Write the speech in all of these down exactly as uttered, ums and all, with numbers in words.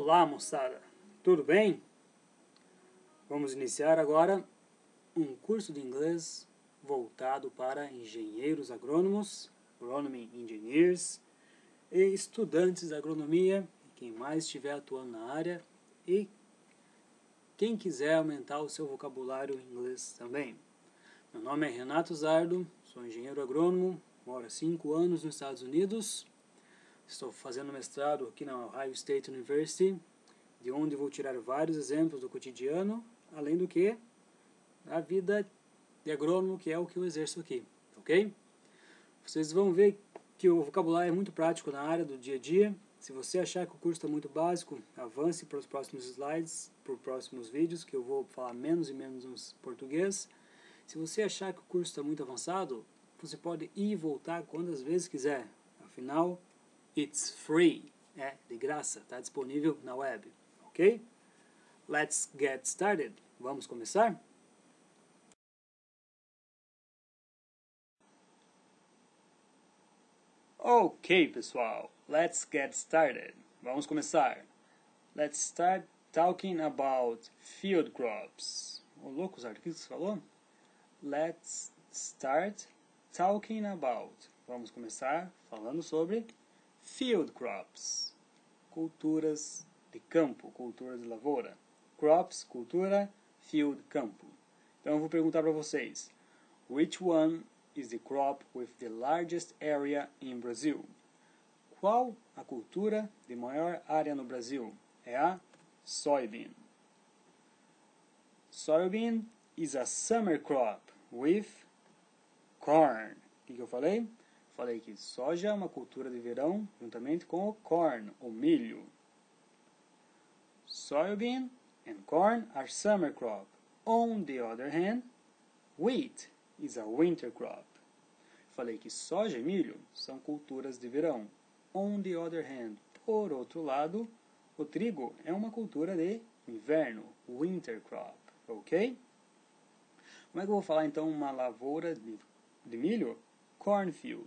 Olá, moçada! Tudo bem? Vamos iniciar agora um curso de inglês voltado para engenheiros agrônomos, agronomy engineers, e estudantes de agronomia, quem mais estiver atuando na área, e quem quiser aumentar o seu vocabulário em inglês também. Meu nome é Renato Zardo, sou engenheiro agrônomo, moro há cinco anos nos Estados Unidos. Estou fazendo mestrado aqui na Ohio State University, de onde vou tirar vários exemplos do cotidiano, além do que a vida de agrônomo, que é o que eu exerço aqui, ok? Vocês vão ver que o vocabulário é muito prático na área do dia a dia. Se você achar que o curso está muito básico, avance para os próximos slides, para os próximos vídeos, que eu vou falar menos e menos em português. Se você achar que o curso está muito avançado, você pode ir e voltar quantas vezes quiser. Afinal, it's free, é de graça, está disponível na web, ok? Let's get started. Vamos começar? Ok, pessoal, let's get started. Vamos começar. Let's start talking about field crops. Ô, louco, Zardo, o que você falou? Let's start talking about. Vamos começar falando sobre field crops. Culturas de campo, cultura de lavoura. Crops, cultura, field, campo. Então eu vou perguntar para vocês. Which one is the crop with the largest area in Brazil? Qual a cultura de maior área no Brasil? É a soybean. Soybean is a summer crop with corn. O que, que eu falei? Falei que soja é uma cultura de verão juntamente com o corn, o milho. Soybean and corn are summer crop. On the other hand, wheat is a winter crop. Falei que soja e milho são culturas de verão. On the other hand, por outro lado, o trigo é uma cultura de inverno, winter crop, ok? Como é que eu vou falar então uma lavoura de, de milho? Cornfield.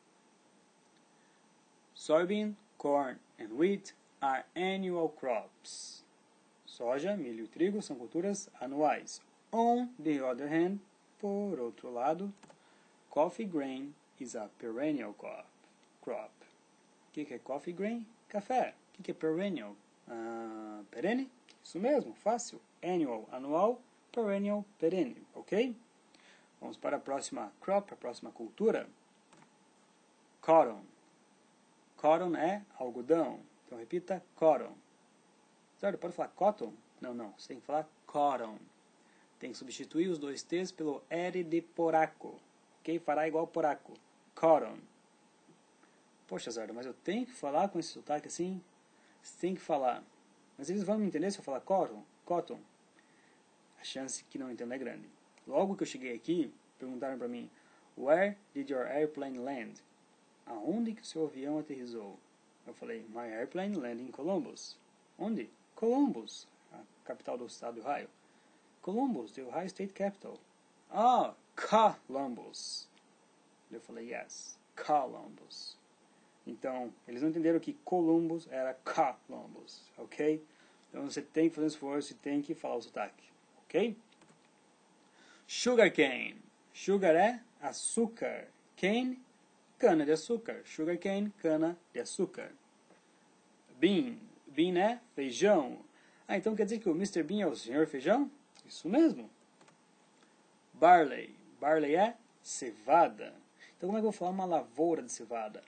Soybean, corn and wheat are annual crops. Soja, milho e trigo são culturas anuais. On the other hand, por outro lado, coffee grain is a perennial crop. crop. O que, que é coffee grain? Café. O que, que é perennial? Uh, perene? Isso mesmo, fácil. Annual, anual, perennial, perene, ok? Vamos para a próxima crop, a próxima cultura. Cotton. Cotton é algodão. Então repita, cotton. Certo? Pode falar cotton? Não, não. Você tem que falar cotton. Tem que substituir os dois T's pelo R de poraco. Ok? Fará igual poraco. Cotton. Poxa, Zardo, mas eu tenho que falar com esse sotaque assim? Você tem que falar. Mas eles vão me entender se eu falar cotton? Cotton. A chance que não entenda é grande. Logo que eu cheguei aqui, perguntaram para mim, Where did your airplane land? Aonde que o seu avião aterrissou? Eu falei, My airplane landed in Columbus. Onde? Columbus, a capital do estado do Ohio. Columbus, the Ohio State Capital. Ah, Columbus. Eu falei, yes, Columbus. Então, eles não entenderam que Columbus era Columbus, ok? Então você tem que fazer um esforço e tem que falar o sotaque, ok? Sugar cane. Sugar é açúcar. Cane, cana de açúcar. Sugar cane, cana de açúcar. Bean. Bean é feijão. Ah, então quer dizer que o mister Bean é o senhor feijão? Isso mesmo. Barley. Barley é cevada. Então como é que eu vou falar uma lavoura de cevada?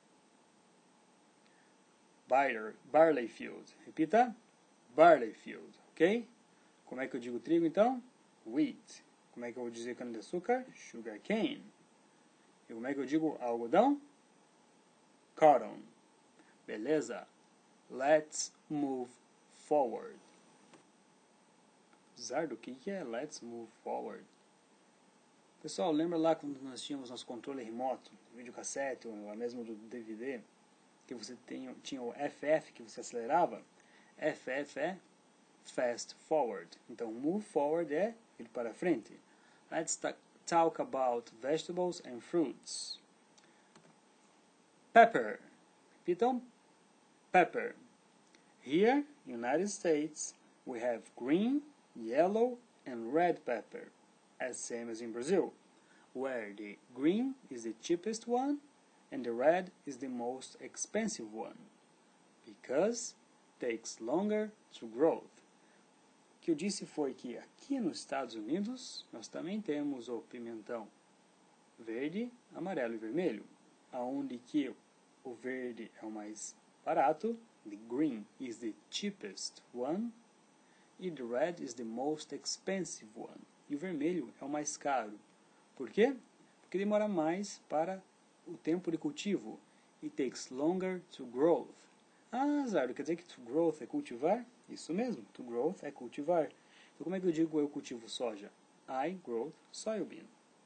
Barley, barley field. Repita. Barley field, ok? Como é que eu digo trigo então? Wheat. Como é que eu vou dizer cana de açúcar? Sugar cane. E como é que eu digo algodão? Cotton. Beleza? Let's move forward. Zardo, o que é let's move forward? Pessoal, lembra lá quando nós tínhamos nosso controle remoto, videocassete, ou mesmo do D V D, que você tinha, tinha o F F que você acelerava? F F é fast forward. Então, move forward é ir para frente. Let's talk about vegetables and fruits. Pepper. Então, pepper. Here, United States, we have green, yellow, and red pepper, as same as in Brazil, where the green is the cheapest one and the red is the most expensive one, because it takes longer to grow. O que eu disse foi que aqui nos Estados Unidos nós também temos o pimentão verde, amarelo e vermelho, aonde que o verde é o mais barato, the green is the cheapest one, e the red is the most expensive one. E o vermelho é o mais caro. Por quê? Porque demora mais para o tempo de cultivo. It takes longer to grow. Ah, Zardo, quer dizer que to growth é cultivar? Isso mesmo, to growth é cultivar. Então como é que eu digo eu cultivo soja? I grow soybean.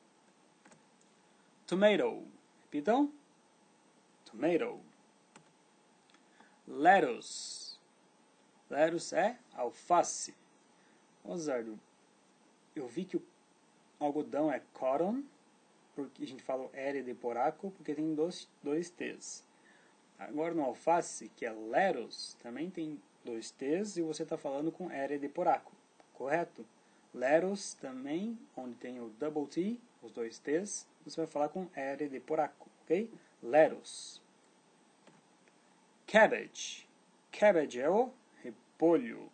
Tomato. Repitam. Tomato. Lettuce. Lettuce é alface. Ô, Zardo, eu vi que o algodão é cotton, porque a gente fala R de poraco, porque tem dois, dois T's. Agora no alface, que é lettuce, também tem dois T's e você está falando com R de poraco, correto? Lettuce também, onde tem o double T, os dois T's, você vai falar com R de poraco, ok? Lettuce. Cabbage. Cabbage é o repolho.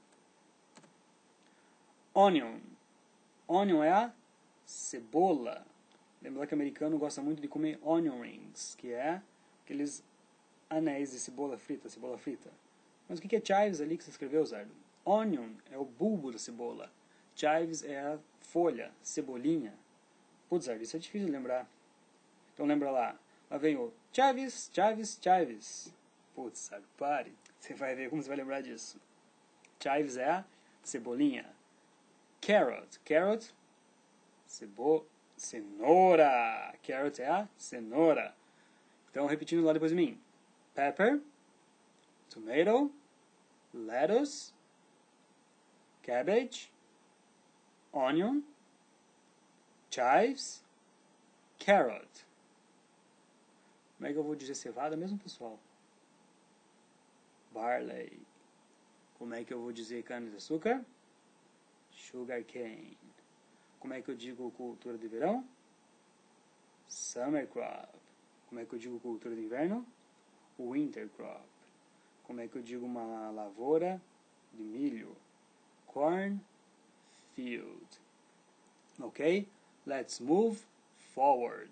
Onion. Onion é a cebola. Lembra que o americano gosta muito de comer onion rings, que é aqueles anéis de cebola frita, cebola frita. Mas o que é chives ali que você escreveu, Zardo? Onion é o bulbo da cebola. Chives é a folha, cebolinha. Putz, Zardo, isso é difícil de lembrar. Então lembra lá. Lá vem o chives, chives, chives. Putz, Zardo, pare. Você vai ver como você vai lembrar disso. Chives é a cebolinha. Carrot. Carrot, cebo, cenoura. Carrot é a cenoura. Então, repetindo lá depois de mim. Pepper, tomato, lettuce, cabbage, onion, chives, carrot. Como é que eu vou dizer cevada mesmo, pessoal? Barley. Como é que eu vou dizer cana-de-açúcar? Sugar cane. Como é que eu digo cultura de verão? Summer crop. Como é que eu digo cultura de inverno? Winter crop. Como é que eu digo uma lavoura de milho? Corn field. Ok? Let's move forward.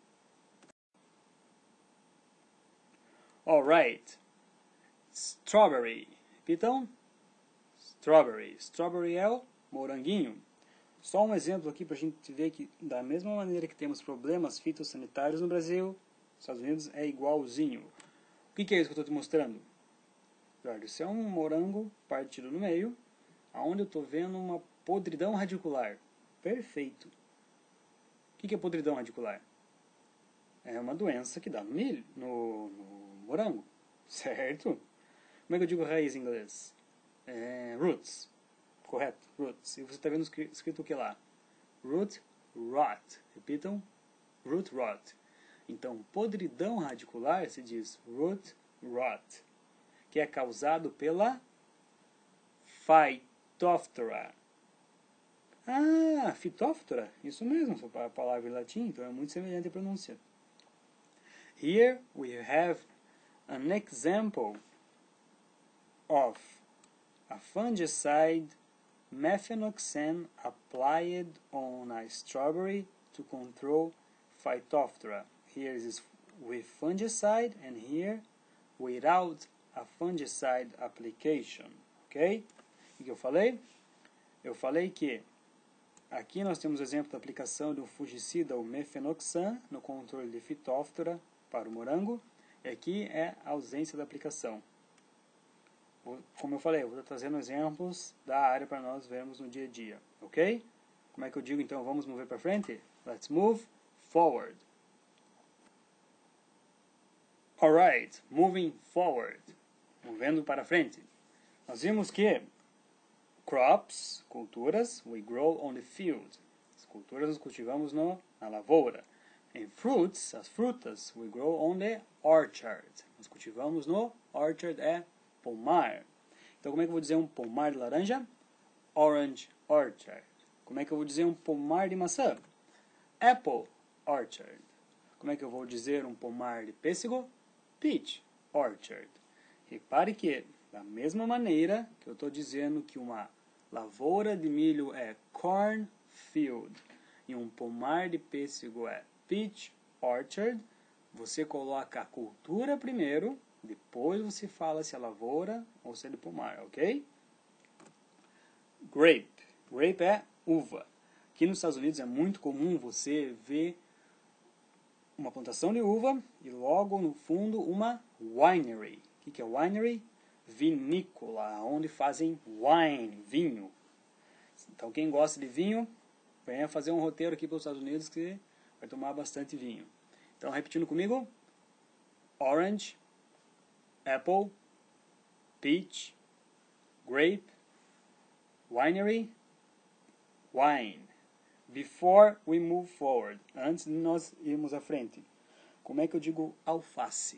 Alright. Strawberry. Repitam. Strawberry. Strawberry é o moranguinho. Só um exemplo aqui para a gente ver que, da mesma maneira que temos problemas fitossanitários no Brasil, Estados Unidos é igualzinho. O que, que é isso que eu estou te mostrando? Isso é um morango partido no meio, onde eu estou vendo uma podridão radicular. Perfeito. O que, que é podridão radicular? É uma doença que dá no milho, no, no morango, certo? Como é que eu digo raiz em inglês? É, roots. Correto, roots. E você está vendo escrito o que lá? Root rot. Repitam. Root rot. Então, podridão radicular se diz root rot, que é causado pela Phytophthora. Ah, Phytophthora. Isso mesmo, a palavra em latim, então é muito semelhante à pronúncia. Here we have an example of a fungicide mefenoxam applied on a strawberry to control Phytophthora. Here is with fungicide and here without a fungicide application. Ok? O que eu falei? Eu falei que aqui nós temos o exemplo da aplicação do fungicida, o mefenoxam, no controle de Phytophthora para o morango. E aqui é a ausência da aplicação. Como eu falei, eu vou estar trazendo exemplos da área para nós vermos no dia a dia, ok? Como é que eu digo então, vamos mover para frente? Let's move forward. Alright, moving forward. Movendo para frente. Nós vimos que crops, culturas, we grow on the field. As culturas nós cultivamos no, na lavoura. And fruits, as frutas, we grow on the orchard. Nós cultivamos no orchard, é pomar. Então, como é que eu vou dizer um pomar de laranja? Orange orchard. Como é que eu vou dizer um pomar de maçã? Apple orchard. Como é que eu vou dizer um pomar de pêssego? Peach orchard. Repare que, da mesma maneira que eu estou dizendo que uma lavoura de milho é cornfield e um pomar de pêssego é peach orchard, você coloca a cultura primeiro, depois você fala se é lavoura ou se é de pomar, ok? Grape. Grape é uva. Aqui nos Estados Unidos é muito comum você ver uma plantação de uva e logo no fundo uma winery. O que é winery? Vinícola, onde fazem wine, vinho. Então quem gosta de vinho, venha fazer um roteiro aqui para os Estados Unidos que vai tomar bastante vinho. Então repetindo comigo: orange, apple, peach, grape, winery, wine. Before we move forward, antes de nós irmos à frente, como é que eu digo alface?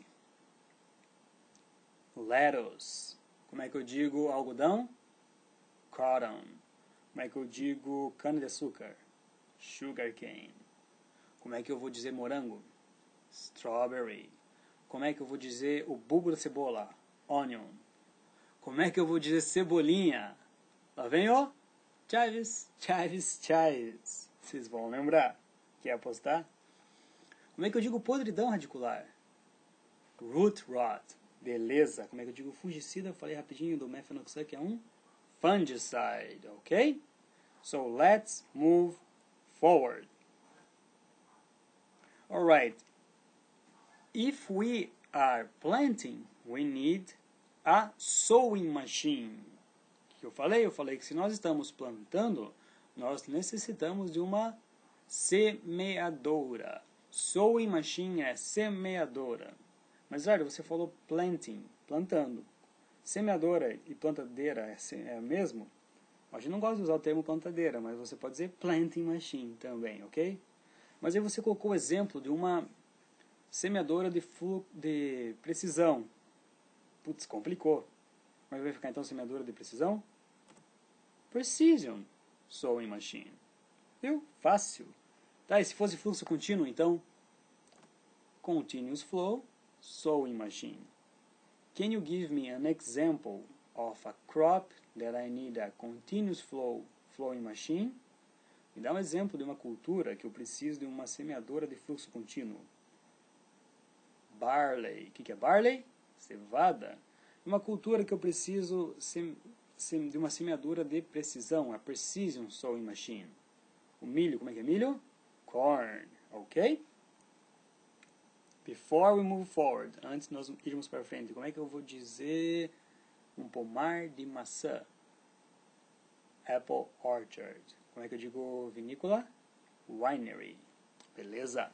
Lettuce. Como é que eu digo algodão? Cotton. Como é que eu digo cana-de-açúcar? Sugarcane. Como é que eu vou dizer morango? Strawberry. Como é que eu vou dizer o bulbo da cebola? Onion. Como é que eu vou dizer cebolinha? Lá vem o chives, chives, chives. Vocês vão lembrar. Quer apostar? Como é que eu digo podridão radicular? Root rot. Beleza. Como é que eu digo fungicida? Eu falei rapidinho do mefenoxam, que é um fungicide, ok? So, let's move forward. Alright. If we are planting, we need a sowing machine. O que eu falei? Eu falei que se nós estamos plantando, nós necessitamos de uma semeadora. Sowing machine é semeadora. Mas, olha, você falou planting, plantando. Semeadora e plantadeira é, é o mesmo? A gente não gosta de usar o termo plantadeira, mas você pode dizer planting machine também, ok? Mas aí você colocou o exemplo de uma semeadora de, flu, de precisão. Putz, complicou. Mas vai ficar então semeadora de precisão? Precision sowing machine. Viu? Fácil. Tá, e se fosse fluxo contínuo, então? Continuous flow sowing machine. Can you give me an example of a crop that I need a continuous flow flowing machine? Me dá um exemplo de uma cultura que eu preciso de uma semeadora de fluxo contínuo. Barley. O que é barley? Cevada. Uma cultura que eu preciso de uma semeadora de precisão, a precision sowing machine. O milho, como é que é milho? Corn. Ok? Before we move forward, antes de nós irmos para frente, como é que eu vou dizer um pomar de maçã? Apple orchard. Como é que eu digo vinícola? Winery. Beleza?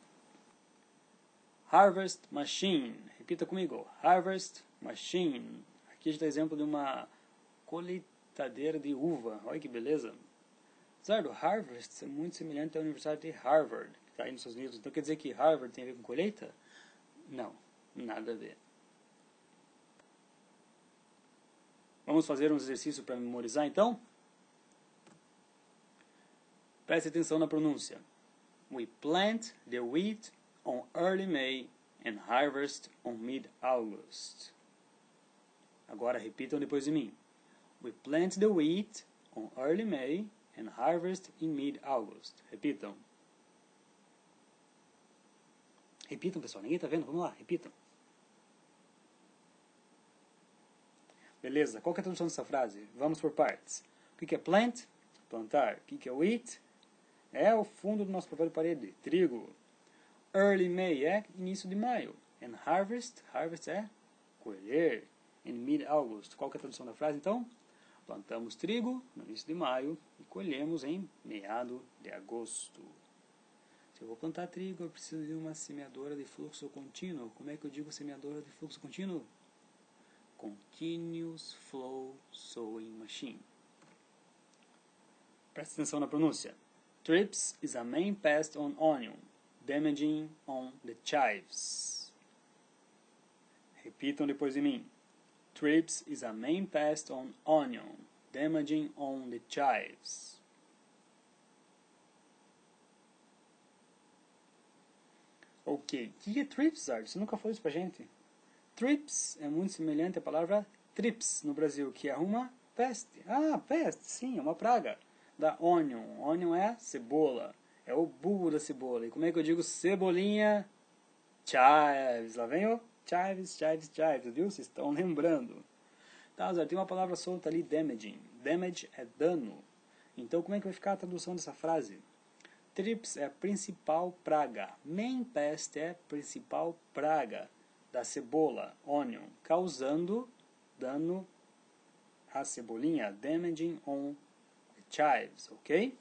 Harvest machine. Repita comigo. Harvest machine. Aqui está exemplo de uma colheitadeira de uva. Olha que beleza. Certo? Harvest é muito semelhante à Universidade de Harvard, que está aí nos Estados Unidos. Então quer dizer que Harvard tem a ver com colheita? Não, nada a ver. Vamos fazer um exercício para memorizar então? Preste atenção na pronúncia. We plant the wheat on early May and harvest on mid-August. Agora repitam depois de mim. We plant the wheat on early May and harvest in mid-August. Repitam. Repitam, pessoal. Ninguém está vendo? Vamos lá, repitam. Beleza. Qual que é a tradução dessa frase? Vamos por partes. O que é plant? Plantar. O que é wheat? É o fundo do nosso papel de parede. Trigo. Early May é início de maio. And harvest, harvest é colher. In mid-August. Qual que é a tradução da frase, então? Plantamos trigo no início de maio e colhemos em meado de agosto. Se eu vou plantar trigo, eu preciso de uma semeadora de fluxo contínuo. Como é que eu digo semeadora de fluxo contínuo? Continuous Flow Sowing Machine. Preste atenção na pronúncia. Thrips is a main pest on onion, damaging on the chives. Repitam depois de mim. Thrips is a main pest on onion, damaging on the chives. Ok, o que é thrips, Art? Você nunca falou isso pra gente? Thrips é muito semelhante à palavra trips no Brasil, que é uma peste. Ah, peste, sim, é uma praga. Da onion. Onion é cebola. É o bulbo da cebola. E como é que eu digo cebolinha? Chives. Lá vem o chives, chives, chives, viu? Vocês estão lembrando. Tá, Zé, tem uma palavra solta ali, damaging. Damage é dano. Então, como é que vai ficar a tradução dessa frase? Thrips é a principal praga. Main pest é a principal praga da cebola, onion, causando dano à cebolinha, damaging on the chives, ok?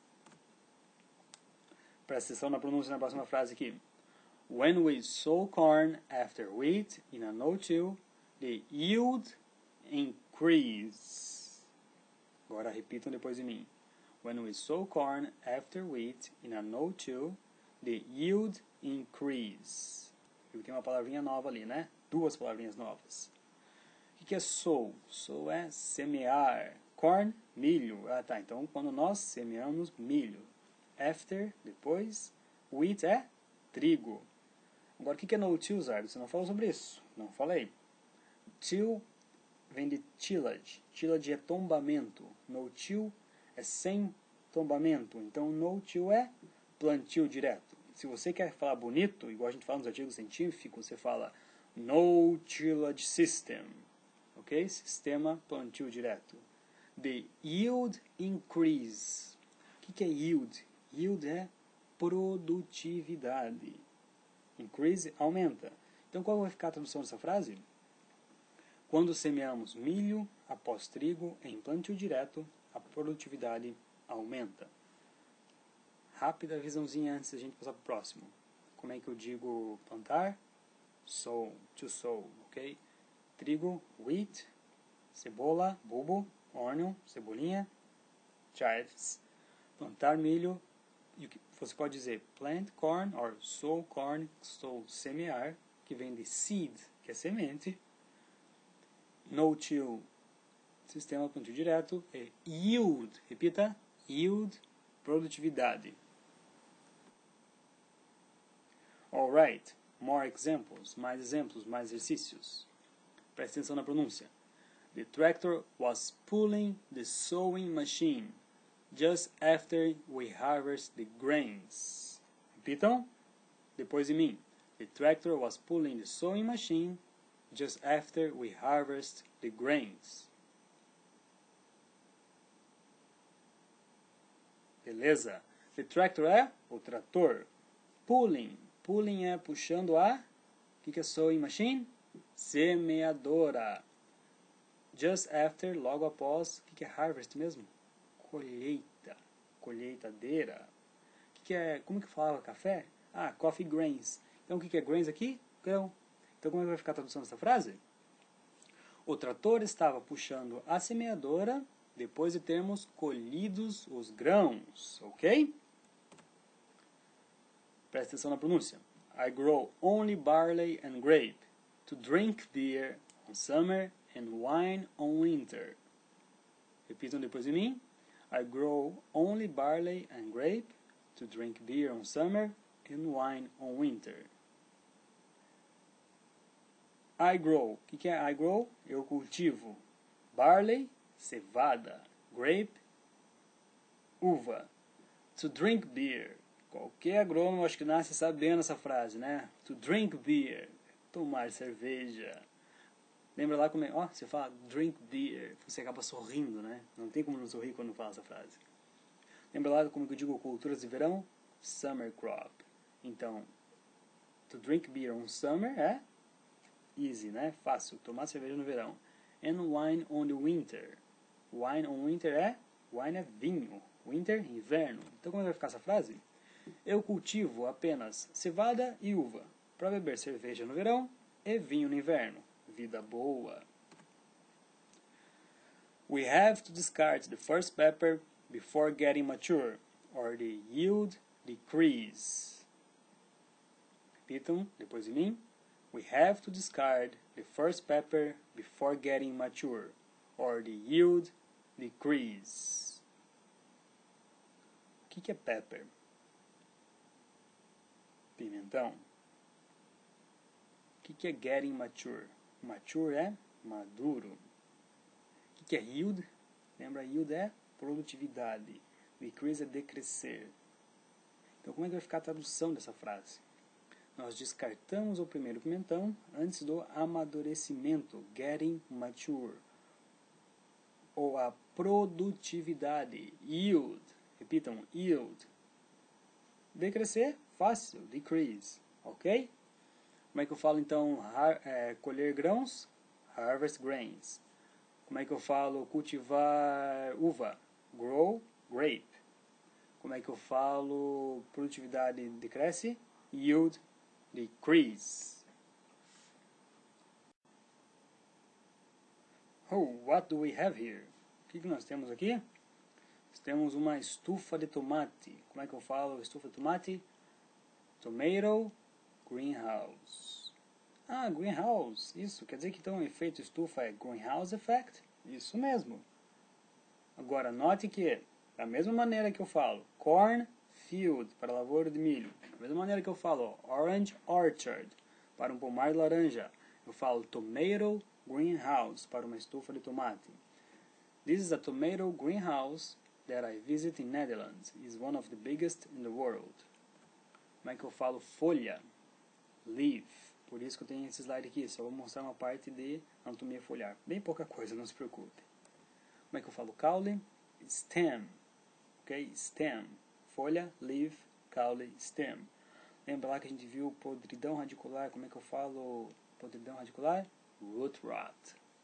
Presta atenção na pronúncia na próxima frase aqui. When we sow corn after wheat in a no-till, the yield increase. Agora repitam depois de mim. When we sow corn after wheat in a no-till, the yield increase. Eu tenho uma palavrinha nova ali, né? Duas palavrinhas novas. O que é sow? Sow é semear. Corn, milho. Ah, tá. Então, quando nós semeamos milho. After, depois. Wheat é trigo. Agora, o que é no-till, Zardo? Você não falou sobre isso? Não falei. Till vem de tillage. Tillage é tombamento. No-till é sem tombamento. Então, no-till é plantio direto. Se você quer falar bonito, igual a gente fala nos artigos científicos, você fala no tillage system. Ok? Sistema plantio direto. The yield increase. O que é yield? Yield é produtividade. Increase, aumenta. Então, qual vai ficar a tradução dessa frase? Quando semeamos milho após trigo em plantio direto, a produtividade aumenta. Rápida visãozinha antes da gente passar para o próximo. Como é que eu digo plantar? Sow, to sow, ok? Trigo, wheat. Cebola, bulbo. Onion, cebolinha. Chives. Plantar milho. Você pode dizer plant corn or sow corn, sow, semear, que vem de seed, que é semente. No-till, sistema plantio direto. E yield, repita, yield, produtividade. Alright, more examples, mais exemplos, mais exercícios. Presta atenção na pronúncia. The tractor was pulling the sowing machine just after we harvest the grains. Repitam, depois de mim. The tractor was pulling the sowing machine just after we harvest the grains. Beleza? The tractor é o trator. Pulling. Pulling é puxando a... O que, que é sowing machine? Semeadora. Just after, logo após. O que, que é harvest mesmo? Colheita. Colheitadeira. O que, que é... Como que falava café? Ah, coffee grains. Então, o que, que é grains aqui? Grão. Então, como é que vai ficar a tradução dessa frase? O trator estava puxando a semeadora depois de termos colhidos os grãos, ok? Presta atenção na pronúncia. I grow only barley and grape to drink beer on summer and wine on winter. Repitam depois de mim. I grow only barley and grape to drink beer on summer and wine on winter. I grow. O que, que é I grow? Eu cultivo. Barley, cevada. Grape, uva. To drink beer. Qualquer agrônomo acho que nasce sabendo essa frase, né? To drink beer. Tomar cerveja. Lembra lá como é? Ó, você fala drink beer. Você acaba sorrindo, né? Não tem como não sorrir quando fala essa frase. Lembra lá como eu digo culturas de verão? Summer crop. Então, to drink beer on summer é easy, né? Fácil. Tomar cerveja no verão. And wine on the winter. Wine on winter é... Wine é vinho. Winter, inverno. Então, como vai ficar essa frase? Eu cultivo apenas cevada e uva para beber cerveja no verão e vinho no inverno. Vida boa. We have to discard the first pepper before getting mature, or the yield decrease. Repitam depois de mim. we have to discard the first pepper before getting mature, or the yield decrease. O que, que é pepper? Pimentão. O que, que é getting mature? Mature é maduro. O que, que é yield? Lembra, yield é produtividade. Decrease é decrescer. Então, como é que vai ficar a tradução dessa frase? Nós descartamos o primeiro pimentão antes do amadurecimento, getting mature. Ou a produtividade, yield. Repitam, yield. Decrescer, fácil, decrease, ok? Como é que eu falo então har, é, colher grãos? Harvest grains. Como é que eu falo cultivar uva? Grow grape. Como é que eu falo produtividade decresce? Yield decrease. Oh, what do we have here? O que, que nós temos aqui? Temos uma estufa de tomate. Como é que eu falo estufa de tomate? Tomato greenhouse. Ah, greenhouse. Isso, quer dizer que então o efeito estufa é greenhouse effect? Isso mesmo. Agora, note que, da mesma maneira que eu falo corn field, para lavoura de milho, da mesma maneira que eu falo orange orchard, para um pomar de laranja, eu falo tomato greenhouse, para uma estufa de tomate. This is a tomato greenhouse that I visit in Netherlands. Is one of the biggest in the world. Como é que eu falo folha? Leaf. Por isso que eu tenho esse slide aqui. Só vou mostrar uma parte de anatomia foliar. Bem pouca coisa, não se preocupe. Como é que eu falo caule? Stem. Ok? Stem. Folha, leaf, caule, stem. Lembra lá que a gente viu podridão radicular? Como é que eu falo podridão radicular? Root rot.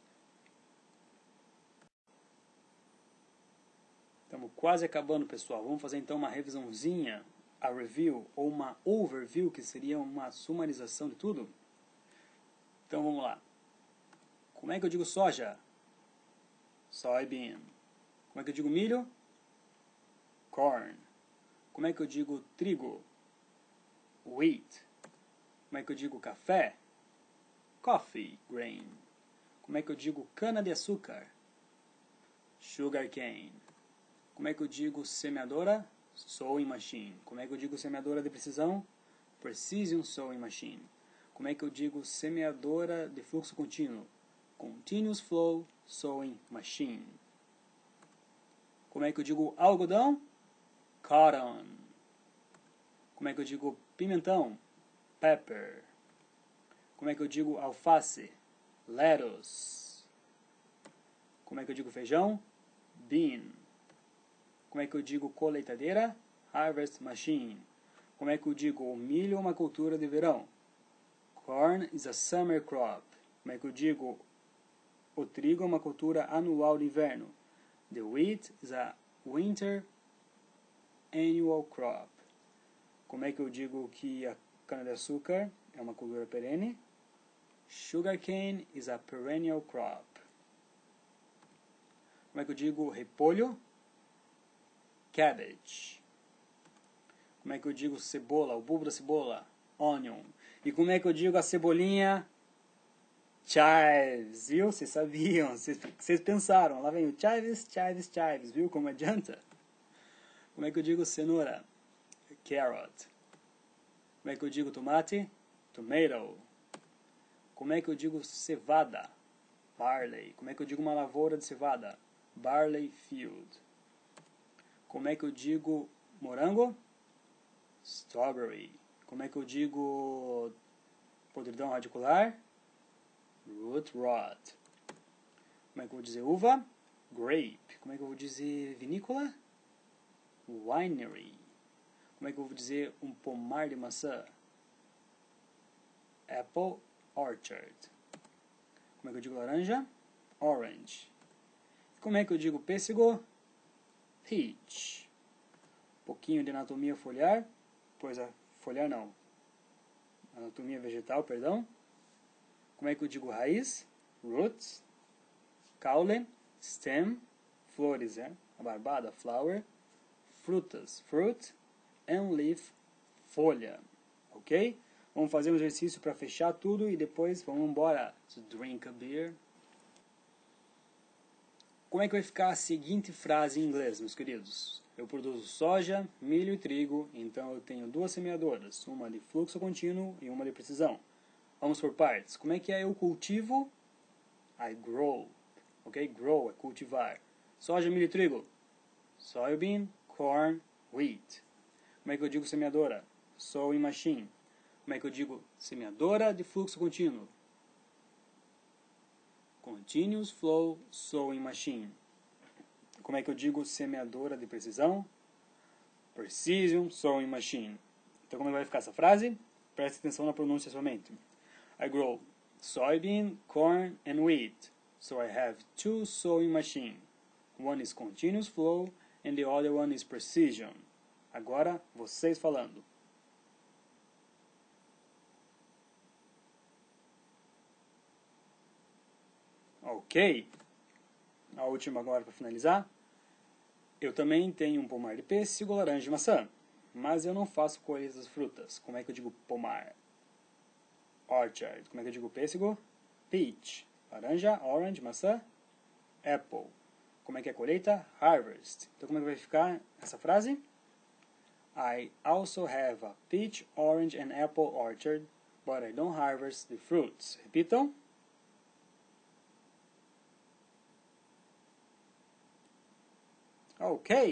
Estamos quase acabando, pessoal. Vamos fazer então uma revisãozinha, a review, ou uma overview, que seria uma sumarização de tudo. Então vamos lá. Como é que eu digo soja? Soybean. Como é que eu digo milho? Corn. Como é que eu digo trigo? Wheat. Como é que eu digo café? Coffee grain. Como é que eu digo cana de açúcar? Sugar cane. Como é que eu digo semeadora? Sowing machine. Como é que eu digo semeadora de precisão? Precision sowing machine. Como é que eu digo semeadora de fluxo contínuo? Continuous flow sowing machine. Como é que eu digo algodão? Cotton. Como é que eu digo pimentão? Pepper. Como é que eu digo alface? Lettuce. Como é que eu digo feijão? Bean. Como é que eu digo colheitadeira? Harvest machine. Como é que eu digo o milho é uma cultura de verão? Corn is a summer crop. Como é que eu digo o trigo é uma cultura anual de inverno? The wheat is a winter annual crop. Como é que eu digo que a cana-de-açúcar é uma cultura perene? Sugarcane is a perennial crop. Como é que eu digo repolho? Cabbage. Como é que eu digo cebola, o bulbo da cebola? Onion. E como é que eu digo a cebolinha? Chives, viu? Vocês sabiam, vocês, vocês pensaram. Lá vem o chives, chives, chives, viu como adianta? Como é que eu digo cenoura? Carrot. Como é que eu digo tomate? Tomato. Como é que eu digo cevada? Barley. Como é que eu digo uma lavoura de cevada? Barley field. Como é que eu digo morango? Strawberry. Como é que eu digo podridão radicular? Root rot. Como é que eu vou dizer uva? Grape. Como é que eu vou dizer vinícola? Winery. Como é que eu vou dizer um pomar de maçã? Apple orchard. Como é que eu digo laranja? Orange. Como é que eu digo pêssego? Peach. Um pouquinho de anatomia foliar, pois a foliar não. Anatomia vegetal, perdão. Como é que eu digo raiz? Roots. Caule, stem, flores, é? A barbada, flower. Frutas, fruit. And leaf, folha. Ok? Vamos fazer um exercício para fechar tudo e depois vamos embora. To drink a beer. Como é que vai ficar a seguinte frase em inglês, meus queridos? Eu produzo soja, milho e trigo, então eu tenho duas semeadoras, uma de fluxo contínuo e uma de precisão. Vamos por partes. Como é que é eu cultivo? I grow. Ok? Grow é cultivar. Soja, milho e trigo. Soybean, corn, wheat. Como é que eu digo semeadora? Sowing machine. Como é que eu digo semeadora de fluxo contínuo? Continuous flow sowing machine. Como é que eu digo semeadora de precisão? Precision sowing machine. Então como é que vai ficar essa frase? Preste atenção na pronúncia somente. I grow soybean, corn and wheat. So I have two sowing machines. One is continuous flow and the other one is precision. Agora, vocês falando. Ok. A última agora para finalizar. Eu também tenho um pomar de pêssego, laranja e maçã. Mas eu não faço colheita das frutas. Como é que eu digo pomar? Orchard. Como é que eu digo pêssego? Peach. Laranja, orange, maçã, apple. Como é que é colheita? Harvest. Então como é que vai ficar essa frase? I also have a peach, orange and apple orchard, but I don't harvest the fruits. Repitam. Ok.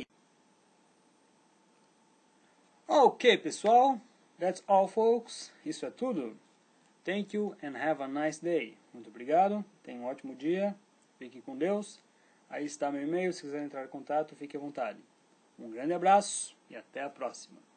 Ok, pessoal. That's all, folks. Isso é tudo. Thank you and have a nice day. Muito obrigado. Tenha um ótimo dia. Fique com Deus. Aí está meu e-mail. Se quiser entrar em contato, fique à vontade. Um grande abraço e até a próxima.